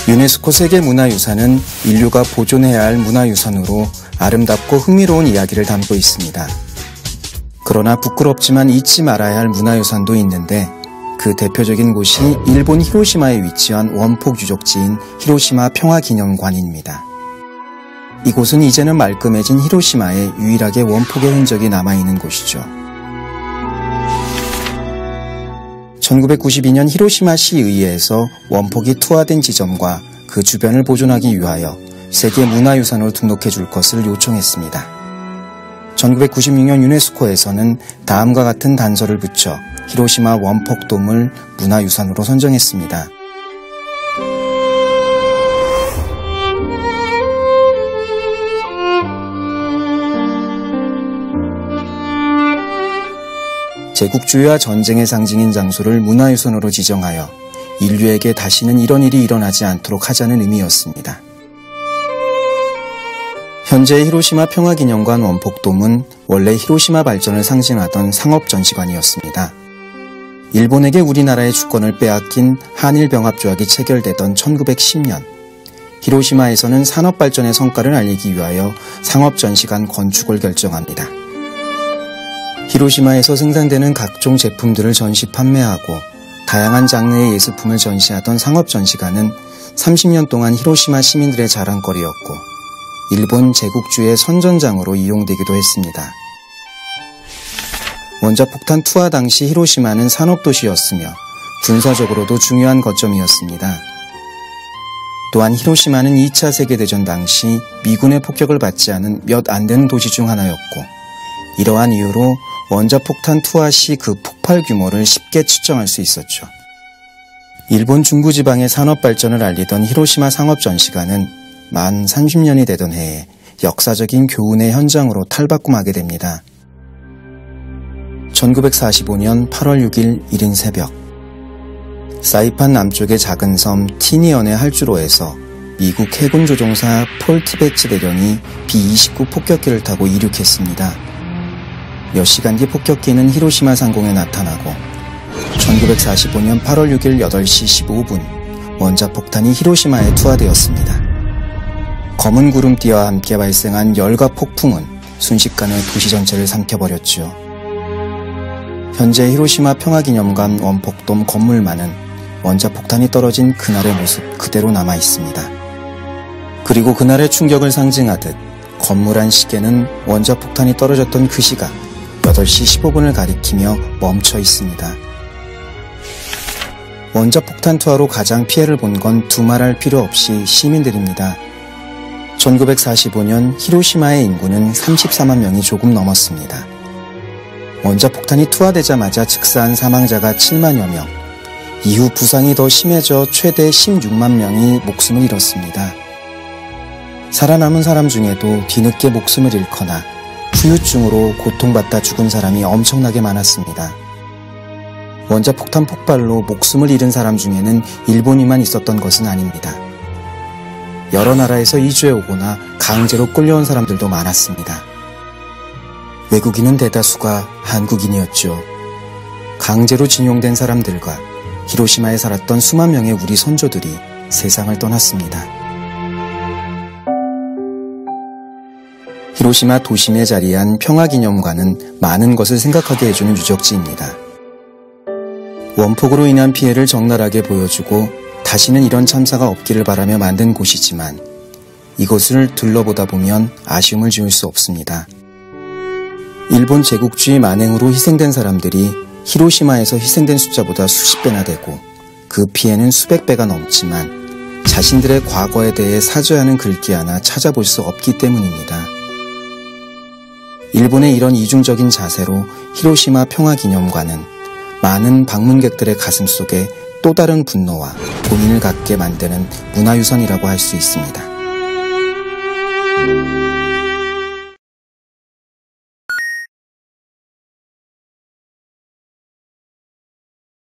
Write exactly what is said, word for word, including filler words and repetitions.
유네스코 세계문화유산은 인류가 보존해야 할 문화유산으로 아름답고 흥미로운 이야기를 담고 있습니다. 그러나 부끄럽지만 잊지 말아야 할 문화유산도 있는데 그 대표적인 곳이 일본 히로시마에 위치한 원폭 유적지인 히로시마 평화기념관입니다. 이곳은 이제는 말끔해진 히로시마에 유일하게 원폭의 흔적이 남아있는 곳이죠. 천구백구십이 년 히로시마 시의회에서 원폭이 투하된 지점과 그 주변을 보존하기 위하여 세계문화유산으로 등록해 줄 것을 요청했습니다. 천구백구십육 년 유네스코에서는 다음과 같은 단서를 붙여 히로시마 원폭돔을 문화유산으로 선정했습니다. 제국주의와 전쟁의 상징인 장소를 문화유산으로 지정하여 인류에게 다시는 이런 일이 일어나지 않도록 하자는 의미였습니다. 현재 히로시마 평화기념관 원폭돔은 원래 히로시마 발전을 상징하던 상업전시관이었습니다. 일본에게 우리나라의 주권을 빼앗긴 한일병합조약이 체결되던 천구백십 년, 히로시마에서는 산업발전의 성과를 알리기 위하여 상업전시관 건축을 결정합니다. 히로시마에서 생산되는 각종 제품들을 전시 판매하고 다양한 장르의 예술품을 전시하던 상업전시관은 삼십 년 동안 히로시마 시민들의 자랑거리였고 일본 제국주의의 선전장으로 이용되기도 했습니다. 원자폭탄 투하 당시 히로시마는 산업도시였으며 군사적으로도 중요한 거점이었습니다. 또한 히로시마는 이 차 세계대전 당시 미군의 폭격을 받지 않은 몇 안 되는 도시 중 하나였고 이러한 이유로 원자폭탄 투하 시 그 폭발 규모를 쉽게 측정할 수 있었죠. 일본 중부지방의 산업발전을 알리던 히로시마 상업전시관은 만 삼십 년이 되던 해에 역사적인 교훈의 현장으로 탈바꿈하게 됩니다. 천구백사십오 년 팔월 육일 이른 새벽, 사이판 남쪽의 작은 섬 티니언의 할주로에서 미국 해군 조종사 폴 티베츠 대령이 비 이십구 폭격기를 타고 이륙했습니다. 몇 시간 뒤 폭격기는 히로시마 상공에 나타나고 천구백사십오 년 팔월 육일 여덟 시 십오 분 원자폭탄이 히로시마에 투하되었습니다. 검은 구름띠와 함께 발생한 열과 폭풍은 순식간에 도시 전체를 삼켜버렸죠. 현재 히로시마 평화기념관 원폭돔 건물만은 원자폭탄이 떨어진 그날의 모습 그대로 남아있습니다. 그리고 그날의 충격을 상징하듯 건물 안 시계는 원자폭탄이 떨어졌던 그 시각 여덟 시 십오 분을 가리키며 멈춰 있습니다. 원자폭탄 투하로 가장 피해를 본 건 두말할 필요 없이 시민들입니다. 천구백사십오 년 히로시마의 인구는 삼십사만 명이 조금 넘었습니다. 원자폭탄이 투하되자마자 즉사한 사망자가 칠만여 명, 이후 부상이 더 심해져 최대 십육만 명이 목숨을 잃었습니다. 살아남은 사람 중에도 뒤늦게 목숨을 잃거나 후유증으로 고통받다 죽은 사람이 엄청나게 많았습니다. 원자폭탄 폭발로 목숨을 잃은 사람 중에는 일본이만 있었던 것은 아닙니다. 여러 나라에서 이주해 오거나 강제로 끌려온 사람들도 많았습니다. 외국인은 대다수가 한국인이었죠. 강제로 징용된 사람들과 히로시마에 살았던 수만 명의 우리 선조들이 세상을 떠났습니다. 히로시마 도심에 자리한 평화기념관은 많은 것을 생각하게 해주는 유적지입니다. 원폭으로 인한 피해를 적나라하게 보여주고 다시는 이런 참사가 없기를 바라며 만든 곳이지만 이곳을 둘러보다 보면 아쉬움을 지울 수 없습니다. 일본 제국주의 만행으로 희생된 사람들이 히로시마에서 희생된 숫자보다 수십 배나 되고 그 피해는 수백 배가 넘지만 자신들의 과거에 대해 사죄하는 글귀 하나 찾아볼 수 없기 때문입니다. 일본의 이런 이중적인 자세로 히로시마 평화기념관은 많은 방문객들의 가슴 속에 또 다른 분노와 고민을 갖게 만드는 문화유산이라고 할 수 있습니다.